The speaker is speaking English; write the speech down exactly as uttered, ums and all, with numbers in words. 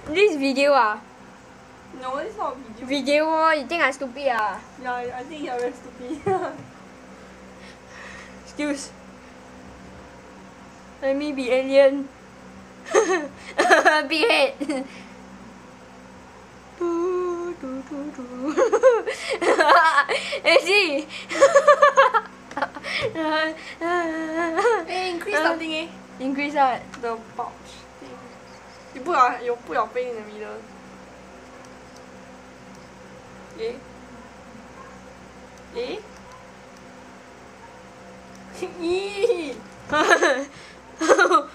This video ah? No, it's not a video. Video oh, you think I stupid ah? Yeah, I think you're very stupid. Excuse. Let me be alien. Big head. Hey, see. Hey, increase something eh. Increase what? The pouch thing. You put your, you put your face in the middle. Eh? Eh? Eee!